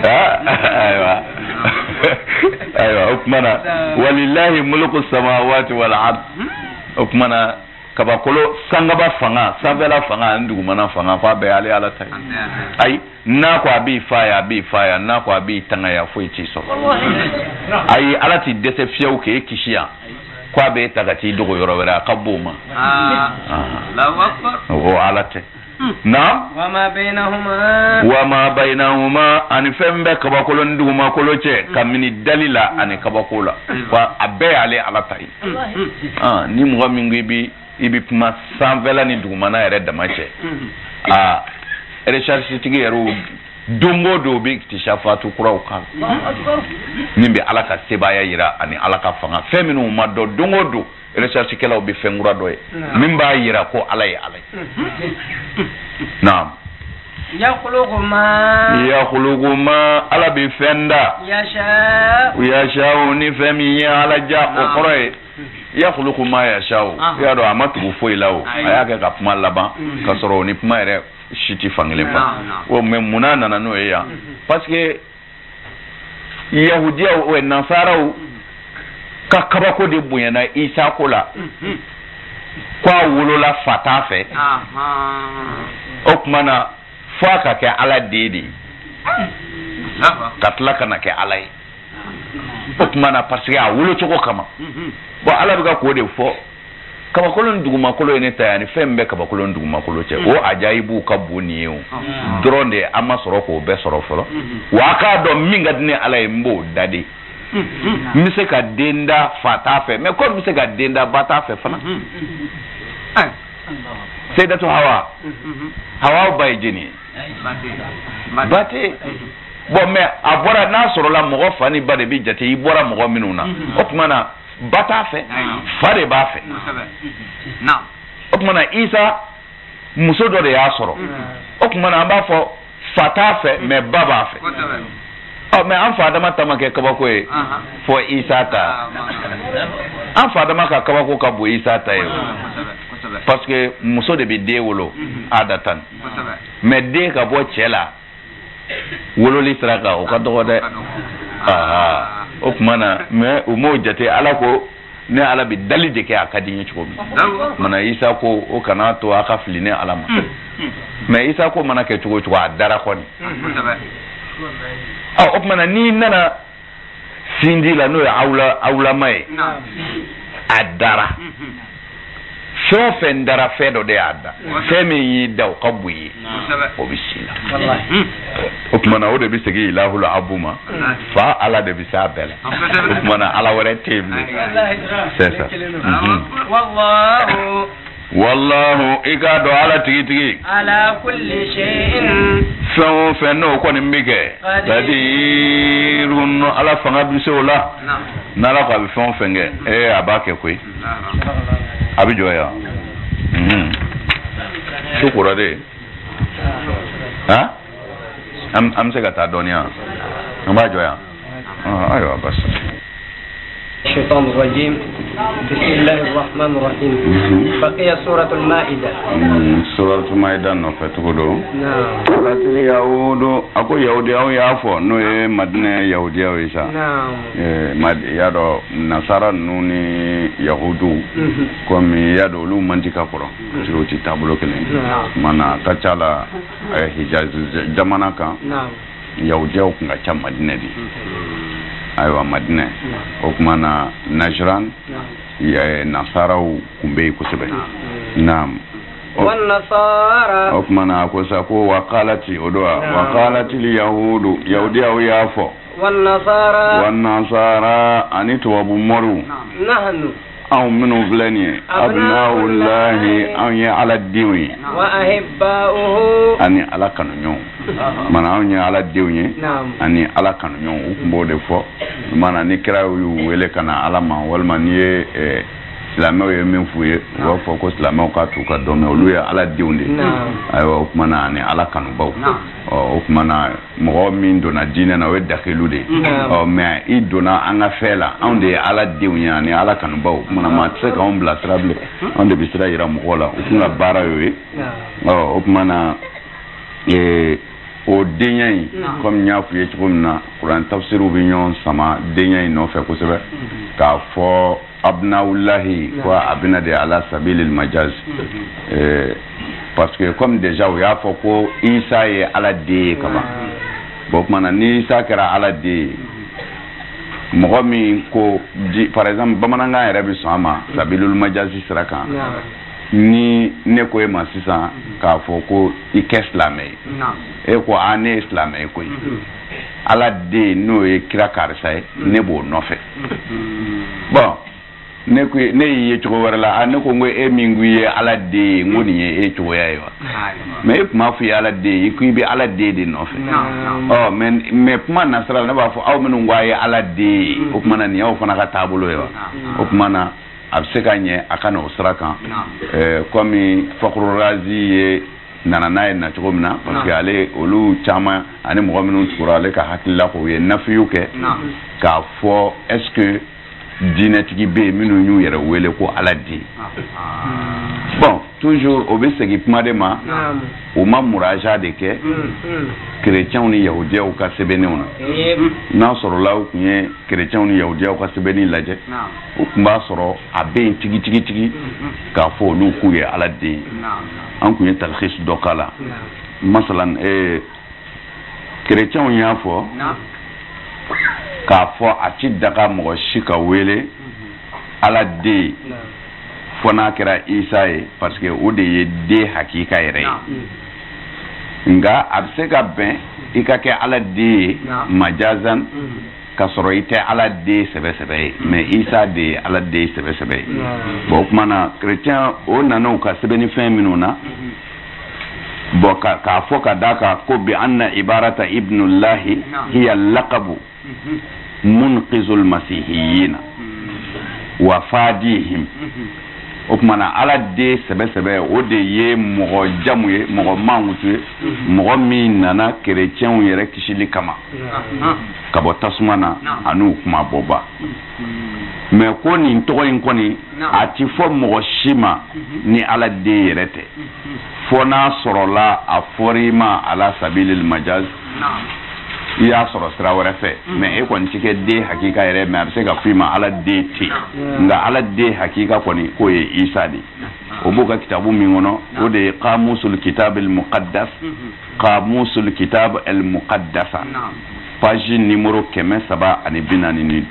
ayiwa o kumana walillahi mulku samawati wal ard o kumana kabakolo sangaba fanga sanfɛla fanga ani dugumana fanga fa bɛɛ ale Ala ta ye ayi n'a ko a b'i fa ye a b'i fa ye n'a ko a b'i tanga ya foyi t'i sɔrɔ ayi Ala t'i dɛsɛ fiyewu k'e kisi yan ko a b'e ta ka t'i dogo yɔrɔ wɛrɛ a ka bon ma o Ala tɛ na wa ma bainahuma ani fɛn bɛ kabakolo ni dugumakolo cɛ ka mini dalila ani kabako la wa a bɛɛ y'ale Ala ta ye ni mɔgɔ min ko i bi kuma sanfɛla ni dugumana yɛrɛ dama cɛ recherche tigi yɛrɛ dongo do bi tishafatu kuraw kan min bɛ Ala ka sebaya yira ani Ala ka fanga fɛn minnu ma dɔn dongo do recherche kɛlaw bɛ fɛn kura dɔ ye min b'a yira ko Ala ye Ala ye naam yakhluqu ma Ala bi fɛn da yasha ni fɛn min ye Ala ja o kɔrɔ ye yakhluqu ma yasha ya do a ma tugu foyi la o a y'a kɛ ka kuma laban ka sɔrɔ ni kuma yɛrɛ siti fankelen fa o mais munna nana n'o ye yan parce que yahudiyaw o nasaraw ka kabako de bonyana Isa ko la ko a wolola fata fɛ o kumana fo a ka kɛ Ala den de ka tila ka na kɛ Ala ye o kumana parce que a wolo cogo kama bon Ala bɛ ka k'o de fɔ kabakolo ni dugumakolo ye ne ta yan ni fɛn bɛɛ kabakolo ni dugumakolo cɛ o ajayibu ka bon nin ye o dɔrɔn de an ma sɔrɔ k'o bɛɛ sɔrɔ fɔlɔ wa a k'a dɔn min ka di ne Ala ye n b'o da de n bɛ se ka den da fa t'a fɛ mais ko n bɛ se ka den da ba t'a fɛ fana Sayyidatu Hawa ba ye jeni ye ba tɛ bon mais a bɔra n'a sɔrɔla mɔgɔ fa ni ba de bɛ jate i bɔra mɔgɔ minnu na o tuma na ba t'a fɛ fa de b'a fɛ o tuma na Isa muso dɔ de y'a sɔrɔ o tuma na an b'a fɔ fa t'a fɛ mais ba b'a fɛ mais an fa Adama ta ma kɛ kabako ye fɔ Isa ta an fa Adama ka kabako ka bon Isa ta ye parce que muso de bɛ den wolo adatan mais den ka bɔ cɛ la wololi sira kan o ka dɔgɔ dɛ o tuma na mais o m'o jate Ala ko ne Ala bɛ dali de kɛ a ka di n ye cogo min mana Isa ko o kana to a ka fili ne Ala ma mais Isa ko mana kɛ cogo o cogo a dara kɔni o tuma na n'i nana sinji la n'o ye awulama ye a dara fɛn o fɛn dara fɛn dɔ de y'a da fɛn min y'i da o ka bon i ye o bɛ si la o tuma na o de bɛ segin ilahul abu ma fa Ala de bɛ se a bɛɛ la o tuma na Ala wɛrɛ tɛ yen bilen c'est ça wallahu i k'a dɔn Ala tigitigi ala kulli shay'in fɛn o fɛn n'o kɔni bɛ kɛ qadirun Ala fanga bɛ se o la n'Ala ko a bɛ fɛn o fɛn kɛ a b'a kɛ koyi a bɛ jɔ yan su kora de an bɛ se ka taa dɔɔnin yan an b'a jɔ yan ayiwa basi الشيطان الرجيم بسم الله الرحمن الرحيم بقي سورة المائدة سورة المائدة نفتقدو نعم سورة اليهود أكو يهودي أو يافو نو مدينة يهودي أو إيسا نعم يادو نصارى نوني يهودو كم يادو لو منتكا فرو سيروتي تابلو كلين مانا كتالا حجاز جمانكا نعم يهودي أو كنغا مدينة دي aywa Madina o kuma na Najran nasaraw kumbe kosɛbɛ naam والنصارى o kumana ko sa ko waqalati odwa waqalati alyahudu yahudiya yafo والنصارى ani tuwabu moru نحن أو منو فلانية أبناء الله أني على الدين وأحباؤه أني على كنونيو من أني على الدين أني على كنونيو وكمبود فو من أني كراوي ولكنا على ما والمنيه silamɛw ye min f'u ye u b'a fɔ ko silamɛw ka t'u ka dɔn mɛ olu ye ala denw de ayiwa o kumana ani ala kanubaw o kumana mɔgɔ min donna diinɛ na o ye dakilu de mɛ i donna an ka fɛn la anw de ye ala denw ye ani ala kanubaw o kumana maa tɛ se k'anw bila sira bilen anw de bɛ sira yira mɔgɔw la o kun ka baara y'o ye o kumana o denya in comme n y'a f'u ye cogo min na kuran tafsiriw bɛ ɲɔgɔn sama denya in nɔfɛ kosɛbɛ k'a fɔ abnaullahi quoi abna de ala sabilil majaz parce que comme déjà o y'a fɔ ko Isa ye ala de kaba bon mana ni Isa kɛra ala de mɔgɔ min ko par exemple bamanankan yɛrɛ bɛ sɔn a ma sabilil majaz sira kan ni ne ko e ma sisan k'a fɔ ko i kɛ silamɛ ye e ko a ne ye silamɛ ye koyi ala de n'o ye kira karisa ye ne b'o nɔfɛ bon ne ko ne ye cogo wɛrɛ la ne ko e min ko ye ala de ye ngo ni ye e cogoya ye wa mais e kuma fɔ ala de ye ko i bɛ ala de nɔfɛ mais kuma nasara ne b'a fɔ aw minnu ko a ye ala de ye o kuma na nin y'aw fana ka taabolo ye wa o kuma na a bɛ se ka ɲɛ a ka na o sira kan comme Fakhrul Razi ye nana n'a ye na cogo min na parce que ale olu caman ani mɔgɔ minnu tugura ale ka hakilila k'o ye nafiyu kɛ k'a fɔ est-ce que dinɛtigi bɛ yen minnu y'u yɛrɛ wele ko ala di bon toujours o bɛ segin kuma de ma o ma muraja de kɛ kerecɛnw ni yahudiyaw ka sɛbɛnniw na n'a sɔrɔla o tun ye kerecɛnw ni yahudiyaw ka sɛbɛnni lajɛ o tun b'a sɔrɔ a bɛ yen tigi k'a fɔ olu k'u ye ala den an tun ye talhis dɔ k'a la masalan kerecɛnw y'a fɔ k'a fɔ a ti daga mɔgɔ si ka wele ala den fɔ n'a kɛra Isa ye parce que o de ye den hakika yɛrɛ ye nka a bɛ se ka bɛn i ka kɛ ala den ye majazan ka sɔrɔ i tɛ ala den sɛbɛsɛbɛ ye mais Isa de ye ala den sɛbɛsɛbɛ ye bon o tuma na chrétien o nana u ka sɛbɛnnifɛn minnu na bon k'a fɔ ka d'a kan ko bi anna ibarata ibnullahi hiya laqabu munqizul masihiyina wa fadihim o kumana ala de sɛbɛsɛbɛ o de ye mɔgɔ jamu ye mɔgɔ mankutu ye mɔgɔ min nana kerecɛnw yɛrɛ kisili kama ka bɔ tasuma na an'u kuma bɔba mais ko nin tɔgɔ in kɔni a ti fɔ mɔgɔ si ma ni ala de yɛrɛ tɛ fɔ n'a sɔrɔla a fɔr'i ma ala sabilil majaz i y'a sɔrɔ sira wɛrɛ fɛ mais e kɔni ti kɛ den hakika yɛrɛ mais a bɛ se ka f'i ma ala den tɛ nka ala den hakika kɔni k'o ye Isa de o b'o ka kitabu min kɔnɔ o de ye qamusul kitab al muqaddas qamusul kitab al muqaddasa page numéro 345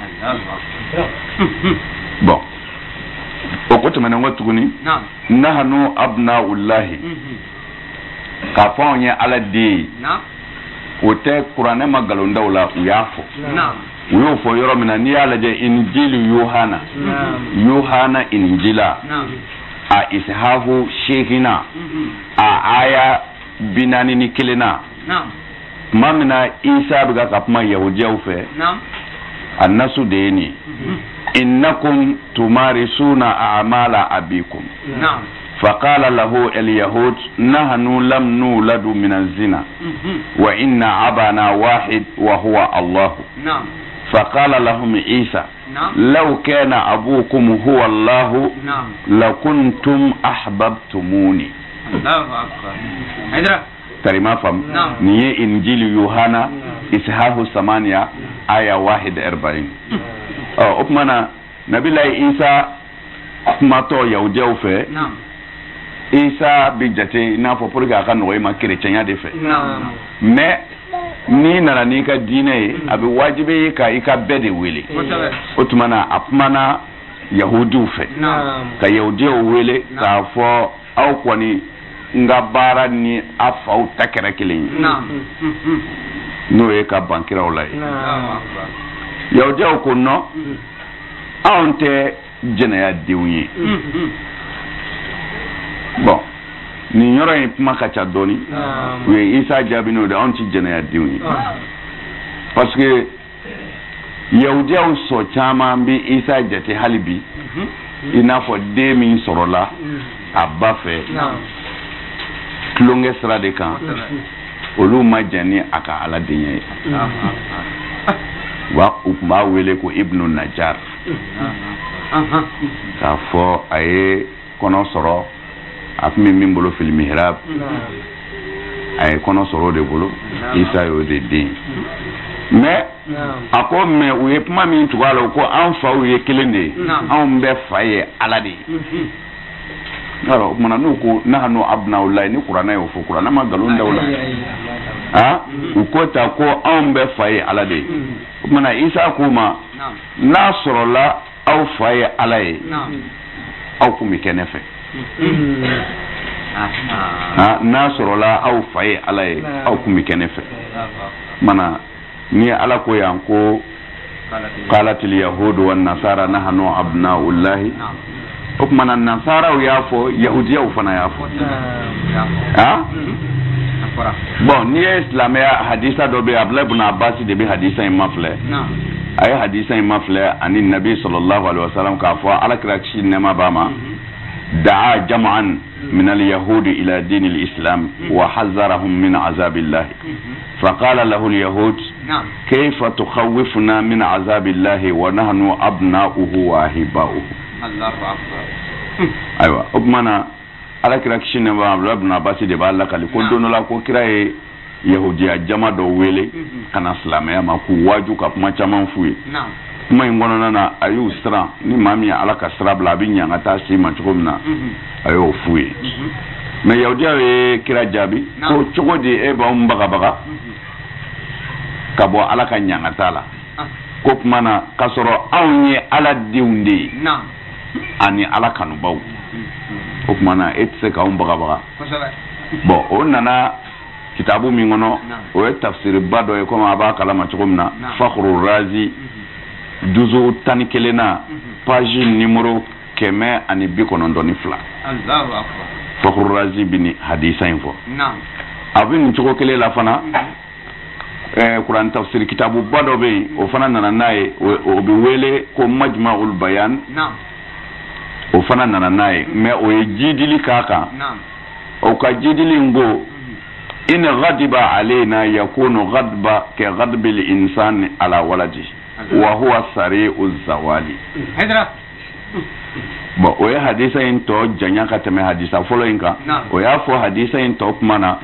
bon o ko tɛmɛnen kɔ tuguni nahanu abnaullahi k'a fɔ anw ye ala den ye o tɛ kuranɛ ma nkalondaw la u y'a fɔ u y'o fɔ yɔrɔ min na n'i y'a lajɛ injili yohana injila a ishahu shehina a aya 41 na tuma min na Isa bɛ ka kuma yahudiyaw fɛ a nasu de ye nin innakum tumarisuna a'mala abikum فقال له اليهود نحن لم نولد من الزنا وإن أبانا واحد وهو الله فقال لهم عيسى لو كان أبوكم هو الله لكنتم أحببتموني الله أكبر كلمة فهم نية إنجيل يوحنا إصحاح 8 آية 41 أبمنا نبي الله عيسى kuma to yahudiyaw fɛ Isa bi jate n'a fɔ pour que a ka nɔgɔ i ma kerecɛnya de fɛ mais ni nana n'i ka diinɛ ye a bɛ wajibi ka i ka bɛɛ de wele o tuma na a kumana yahudiw fɛ ka yahudiw wele k'a fɔ aw kɔni n ka baara ni a faw ta kɛra kelen ye n'o ye ka ban kiraw la ye yahudiw ko non anw tɛ jɛnɛyadenw ye bon nin yɔrɔ in kuma ka ca dɔɔni u ye Isa jaabi n'o de anw tɛ jɛnɛyadenw ye parce que yahudiw sɔ caman bɛ Isa jate hali bi i n'a fɔ den min sɔrɔla a ba fɛ tulonkɛ sira de kan olu ma jɛn ni a ka aladenya ye wa u tun b'a wele ko Ibnu Najar k'a fɔ a ye kɔnɔ sɔrɔ a tun bɛ min bolo fil mihrab a ye kɔnɔ sɔrɔ o de bolo Isa y'o de den mais a ko mais u ye kuma min tugu a la ko an faw ye kelen de ye anw bɛɛ fa ye Ala de ye alors o kumana n'u ko nahnu abna'ullahi ni kuranɛ y'o fɔ kuranɛ ma nkalon da o la u ko ta ko anw bɛɛ fa ye Ala de ye o kumana Isa k'u ma n'a sɔrɔla aw fa ye Ala ye aw kun bɛ kɛ ne fɛ n'a sɔrɔla aw fa ye Ala ye aw kun bɛ kɛ ne fɛ mana ni Ala ko yan ko qalatil yahudu wan nasara nahnu abna'ullahi o kumana nasaraw y'a fɔ yahudiyaw fana y'a fɔ bon ni ye silamɛya hadisa dɔ bɛ Abdullah ibn Abbas de bɛ hadisa in mafilɛ a ye hadisa in mafilɛ ani nabi sallallahu alaihi wasallam k'a fɔ alakira kisi nɛɛma b'a ma da'a jam'an min al-yahudi ila din al-islam wa hazarahum min azabillah فقال له اليهود كيف تخوفنا من عذاب الله ونحن أبناؤه وأحباؤه الله أكبر أيوة أبمنا على كلا كشينا بابلا ابن عباس دي بالله كالي كنتون لا كو كراي يهوديا جما دو ويلي كان اسلامي ما كو واجو كما چمان فوي kuma ingono nana ayu stra ni mami ala ka stra bla binya ngata si ma chomna ayo fuye me yaudia we kira jabi ko chogodi e ba umbaga baga kabo ala ka nyangata la ko kuma na kasoro awnye ala diunde ani ala kanu baw ko kuma na etse ka umbaga baga bon on nana kitabu mi ngono o tafsir bado e ko ma ba kala ma chomna Fakhrur Razi duzo tani kelena page numéro keme ani bikonondoni fla Allahu akbar Fakhrur Razi bini hadisa info naam abin choko kele la fana Quran tafsir kitabu bado be o fana nana naye o be wele ko Majma'ul Bayan naam o fana nana naye mais o jidili kaka naam o ka jidili ngo in ghadiba alaina yakunu ghadba ka ghadbil insani ala waladi wa huwa sari'u zawali hadra bo o ya hadisa in to janya ka teme hadisa folo inka o ya fo hadisa in to mana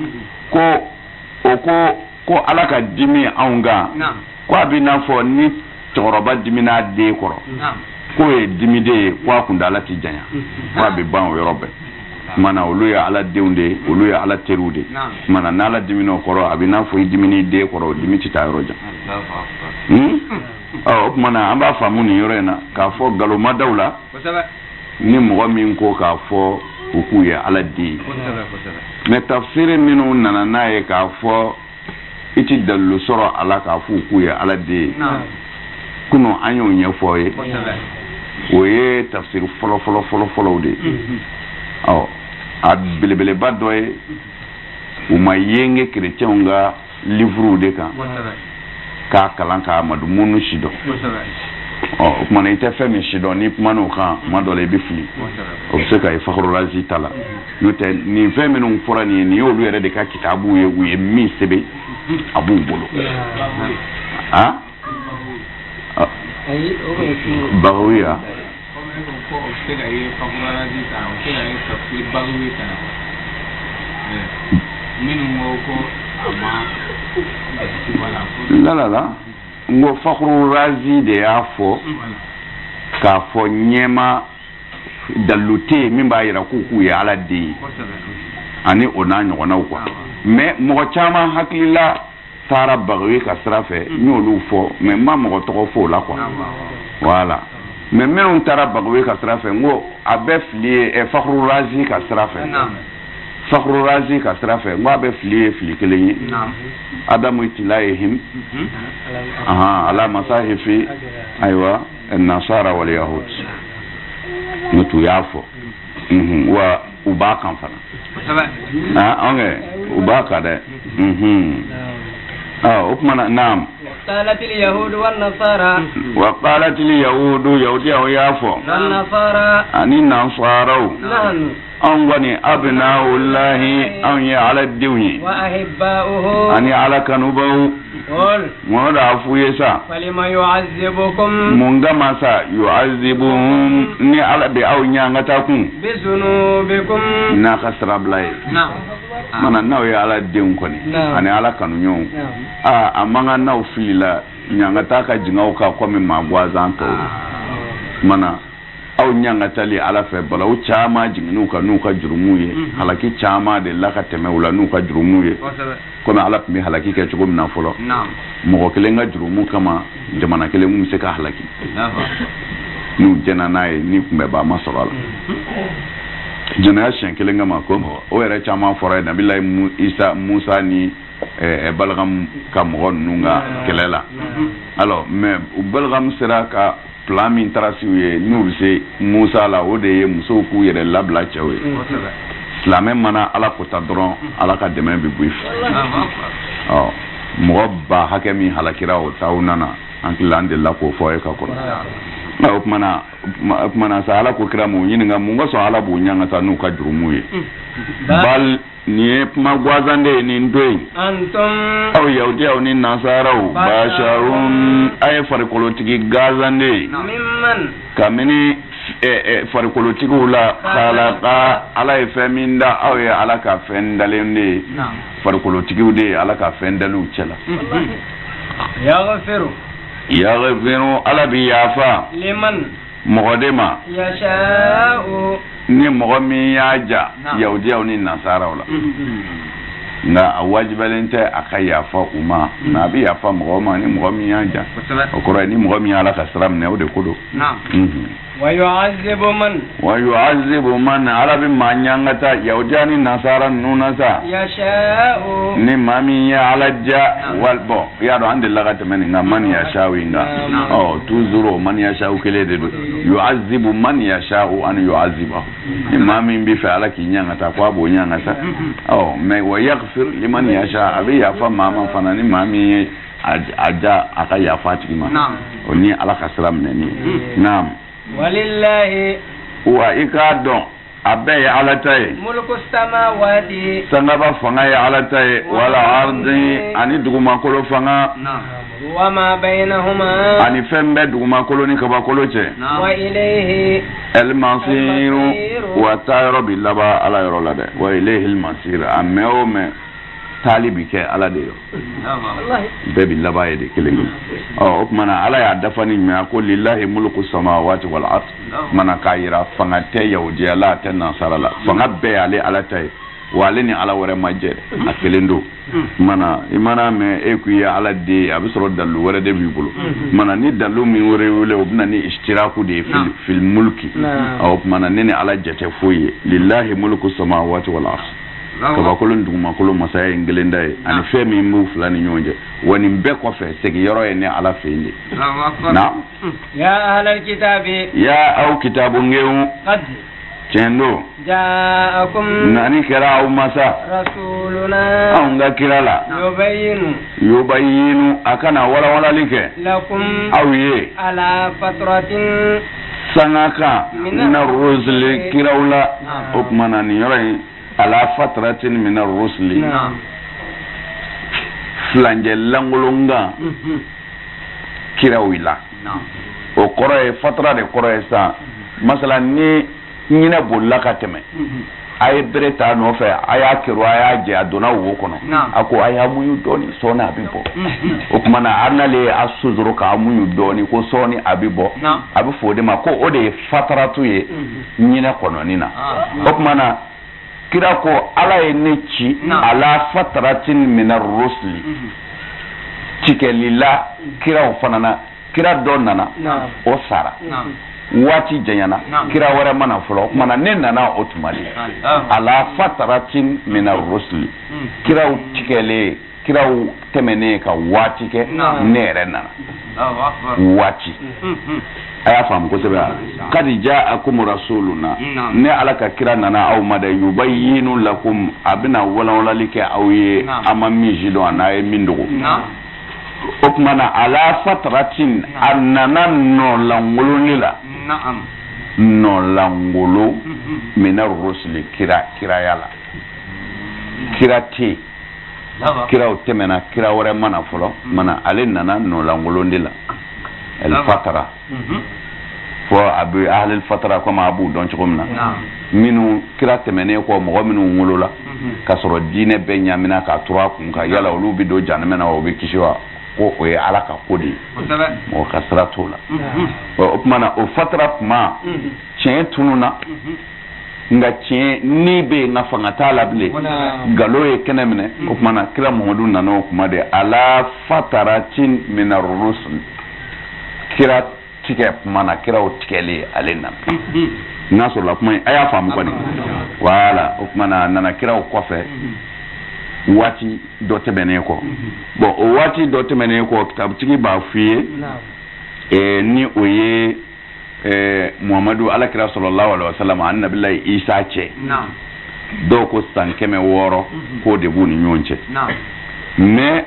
ko alaka dimi aunga ko abina fo ni toroba dimi na de koro ko e dimi de ko akunda ala ti janya ko abi ban o yorobe mana olu ya ala deunde olu ya ala terude mana nala dimi no koro abina fo dimi ni de koro dimi ti ta roja o mana amba famu ni yorena ka fo galoma dawla ni mo min ko ka fo ku ya ala di mais tafsir minu nana nae ka fo iti dallu soro ala ka fo ku ya ala di kuno anyo nye fo ye o ye tafsir folo de a belebele baddo ye o ma yenge chrétien nga livre de kan ka kalan ka amadu munu shido o kuma ite femi shido ni manu kan madole bi fili o se ka Fakhrur Razi tala note ni femi no fora ni olu yere de ka kitabu ye wi mi sebe abu bolo ayi o bawiya la ngo Fakhrur Razi de ya fo ka fo nyema dalute min ba yira kuku ya ala de ani ona nyona kwa mais mo chama hakila tara bagwe ka srafe nyolu fo mais ma mo to fo la kwa voilà mais minnu taara Bagawoye ka sira fɛ ngo a bɛ fili Fakhru Razi ka sira fɛ Fakhru Razi ka sira fɛ ngo a bɛ fili fili kelen ye adamu itilaihim ala masahifi aywa an-nasara wal yahud mutu yafo wa ubaka fana ubaka de ukmana naam قالت اليهود والنصارى وقالت اليهود يهوديا ويافو والنصارى أني نصارى نحن أنغني أبناء الله أني على الدين وأحباؤه أني على كنوبه قل مودا فويسا فلما يعذبكم منغمسا يعذبهم ني على بأو نيانغتاكم بذنوبكم ناقصر بلاي نعم mana naw ya ala den koni ani ala kanu nyon amanga naw filila nyangata ka jingaw ka komi magwazan to mana aw nyangata li ala fe bala u chama jinginu ka nuka jurumuye halaki chama de la ka teme wala nuka jurumuye komi ala mi halaki ke chugo mina folo mo ko lenga jurumu kama jamana kele mu se ka halaki nu jena nae ni kumbe ba masoro generation kelenga makomo o yɛrɛ caman fɔra Nabilahi Isa Musa ni Balgam ka mɔgɔ ninnu ka kɛlɛ la alors mais Balgam sera ka plan min tracé ye n'u bɛ se Musa la o de ye musow k'u yɛrɛ labila cɛw ye silamɛ mana ala kota dɔrɔn ala ka dɛmɛ bɛ bɔ i fɛ mɔgɔ ba hakɛ min halakira o taw nana an kila an delila k'o fɔ ye ka kɔrɔ o kumana sa ala ko kira mu ɲininka mun ka sɔn ala b'u ɲangata n'u ka jurumu ye bal ni ye kuma gwazande ye nin do yen aw yahudiyaw ni nasaraw basharun a ye farikolotigi gazande ye kabini farikolotigiw la khalaqa ala ye fɛn min da aw ye ala ka fɛn dalen de ye farikolotigiw de ye ala ka fɛn daliw cɛla yaghfiru ala bi yafa liman mɔgɔdema yasha'u ni mɔgɔ min y'a ja yahudiyaw ni nasaraw la nga a wajibalen tɛ a ka yafa u ma na a bɛ yafa mɔgɔ ma ni mɔgɔ min y'a ja o kɔrɔ ye ni mɔgɔ min y'ala ka sira minɛ o de ko don ويعذب من على بما ينغتا يوجا ni nasara nuna sa yasha'u ni mami ya alaja walbo ya do ande laga temeni nga man yasha'u inga tuzuru man yasha'u kele de yu'azzibu man yasha'u an yu'azzibahu ni mami bi fa ala ki nyangata kwa bo nyangata me wa yaghfir liman yasha abi ya fa mama fana ni mami aja aka ya fatima oni ala kasram ne ni naam walillahi wa ikadon abe ya alataye mulku samawati sangaba fanga ya alataye wala ardi ani duguma kolo fanga wa ma bainahuma ani fembe duguma kolo ni kaba kolo che wa ilayhi al-masiru wa tayru billaba ala yorolade wa ilayhi al-masir amewme talibi ke ala de yo wallahi bebi labaye de kelengi okmana ala ya dafani me ko lillahi mulku samawati wal ard mana kayira fanga te yawdi ala te nasarala fanga be ale ala tay wale ni ala wore majje akelendo mana imana me ekuya ala de abisoro dalu wore de bibulo mana ni dalu mi wore wole obna ni ishtiraku de fil mulki okmana nene ala jete foye lillahi mulku samawati wal ard kaba kolon duguma kolon masaya ingelenda ani femi mu fulani nyonje woni be ko fe segi yoro ene ala feende na ya ahlal kitabi ya au kitabu ngeu qad chendo jaakum nani kira au masa rasuluna anga kirala yubayinu akana wala like lakum awiye ala fatratin sanaka na rusli kirawla ukmana ni yoro ala fatratin min ar-rusli flanje langolonga kirawila o koroye fatra de koroye sa masala ni nyina bolla ka teme ay breta no fe aya kiru aya je adona wo kono ako aya muyu doni sona abibo o kuma na arnale asuzuru ka muyu doni ko soni abibo abi fode ma ko ode fatratu ye nyina kono nina o kuma na kira ko ala ye ne ci ala fatratin min ar-rusli cike lila kira o fanana kira don nana o sara wati janyana kira wara mana fulo mana ne nana otumali ala fataratin min ar-rusul kira tikele kira temene ka wati ke ne renana wati aya fam ko sebe kad ja'akum rasuluna ne alaka kira nana aw mada yubayyinu lakum abna wala like awye amami jido anaye mindugo okmana ala fatratin annana no langulunila na'am no langulu min ar-rusul kira yala kirati kira utemena kira wore mana fulo mana alinana no langulundila al-fatra fo abu ahli al-fatra kama abu don chumna minu kira temene ko mo minu ngulula kasoro dine be nyamina ka tura kun ka yala ulubi do janmena o be kishiwa ko o ya alaka kodi mo kasratu la o mana o fatra ma chen tununa nga chen ni be nga fangata labile galo e kenemne o mana kira muhammadu nano kuma de ala fataratin min ar-rusul kira tike mana kira o tikele alena naso la kuma aya fam ko ni wala o mana nana kira o kofe wati dote bene ko bon o wati dote bene ko kitab tigi ba fiye ni oye muhammadu alakira sallallahu alaihi wasallam annabillahi isa ce do ko sankeme woro ko de buni nyonche mais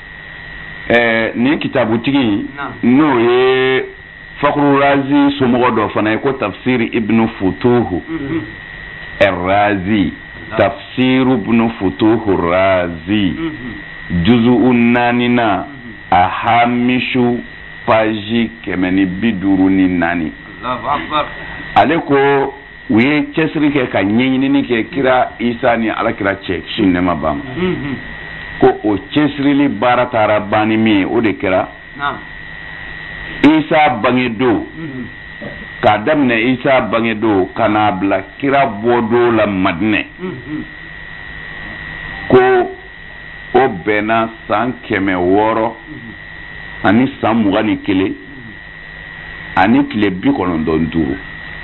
ni kitabu tigi no ye fakhru razi sumo do fana ko tafsir ibn futuh ar-razi tafsir ibn futuh ar-razi juz'un nanina ahamishu paji kemeni biduru ni nani Allahu akbar aleko we chesri ke ka nyinyi ni ke kira isa ni alakira che shinne mabam ko o chesri li baratara bani mi o de kira isa bangedo kadam ne isa bangedo kana bla kira bodo la madne ko o bena san keme woro ani san mugani kele ani kile bi konon don duru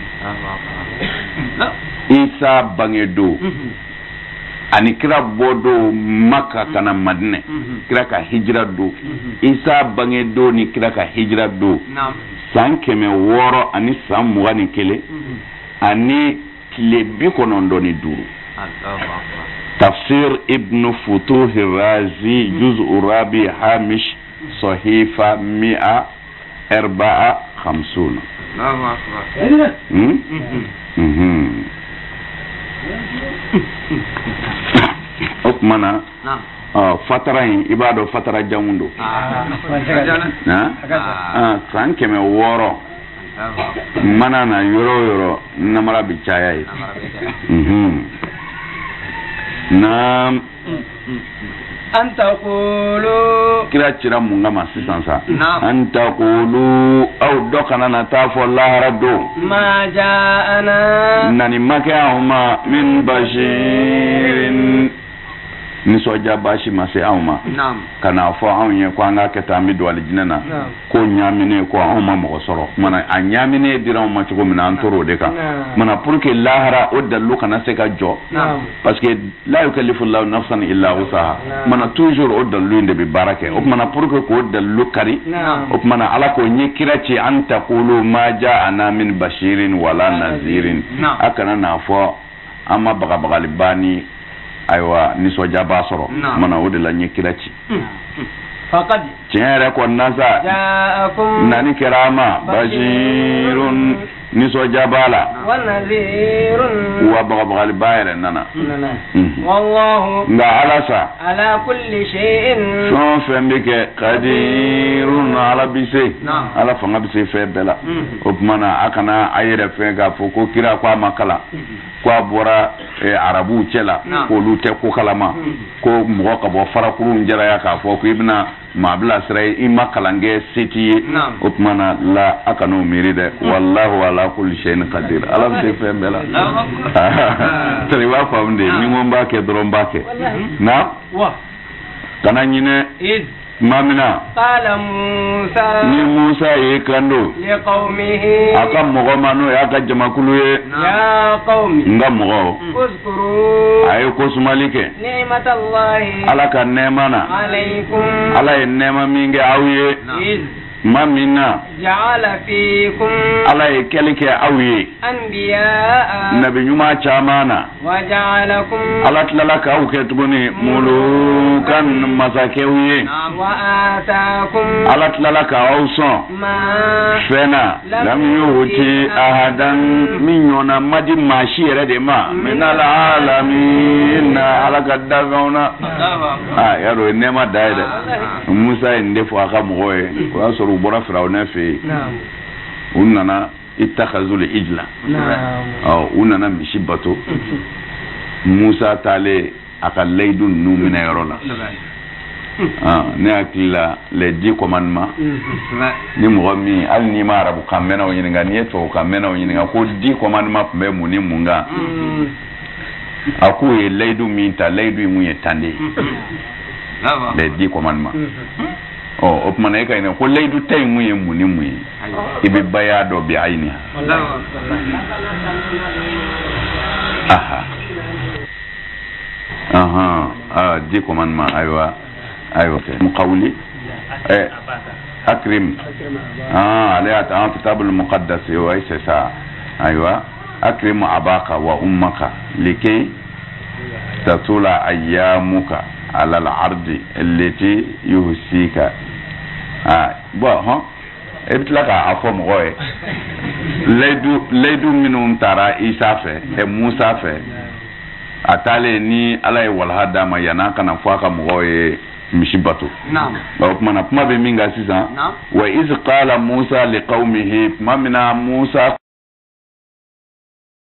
isa bangedo ani kira bodo maka kana madne kira ka hijra do isa bangedo ni kira ka hijra do san keme woro ani san mugani kele ani kile bi konon don duru tafsir ibn futuh ar-razi juz'u rabi hamish صحيفة 154 الله أكبر أكمنا فترة إبادة فترة جاموندو كان كم وورو mana na yoro namara bichaya yi na antakulu kira cira munga masisansa antakulu au dokana na tafo laharado ma jaana nani make ahuma min bashirin nisoja bashi mase ahuma kana fo ahunye ko anga keta mi do alijinana ko nyamine ko ahuma mo soro mana anyamine dira mo chiko mina antoro de ka mana pour que lahara odallu kana se ka jo parce que la yukallifu Allahu nafsan illa wusaha mana toujours odallu inde bi barake o mana pour que ko odallu kari o mana ala ko nyekira ci anta qulu ma ja'ana min bashirin wala nazirin akana na fo amma baga bani aywa nisoja ba soro mana o de la nyekira ci faqad tiere ko nasa ja'akum nani kirama bashirun nisoja bala wa nadhirun wa bagal bayre nana wallahu nga alasa ala kulli shay'in so fembike qadirun ala bise ala fanga bise fe bela o mana akana ayere fe ga foko kira kwa makala kwa bora arabu chela ko lute ko kalama ko mo ka bo farakuru njara ya ka foko ibna mabla sray imakalange siti o mana la akano miride wallahu ala kulli shay'in qadir ala bise fe bela triwa famde ni mo mbake doro mbake na wa kana nyine mamina قال موسى ni Musa ye kando لقومه aka mogo manu ya ka jamakulu ye يا قوم nga mogo اذكروا ay ko sumalike نعمة الله ala ka nemana عليكم ala ye nema minge awye إذ mamina جعل فيكم ala ye kelike awye أنبياء nabi nyuma chamana وجعلكم ala tilala ka awke tuguni mulukan masakewye وآتاكم ala tilala ka awson ما fena lam yuti ahadan min yona madi mashi yere de ma min al alamin ala kadavona yaro nema daide Musa inde fo aka moye ko so bora firawna fe unana ittakhazul ijla unana mishibato Musa tale aka laydun numina yorola ne akila les 10 commandements ni momi al ni marabu kamena oyininga ni to kamena oyininga ko 10 commandements be muni munga aku ye laydu minta laydu mu yetande les 10 commandements o opmana ka ina ko laydu tay mu ye muni mu ibe bayado bi ayni aha 10 commandements aywa ايوه مقولي اكرم عليها الكتاب المقدس ويسسا ايوه اكرم اباك وامك لكي تطول ايامك على الارض التي يهسيك ها ابتلك افهم غوي ليدو منهم ترى عيسى في موسى في atale ni ala ye walhada ma yana kana faka mgoye mishibato naam ba kuma na kuma be minga sisa wa iz qala Musa liqaumihi mamina Musa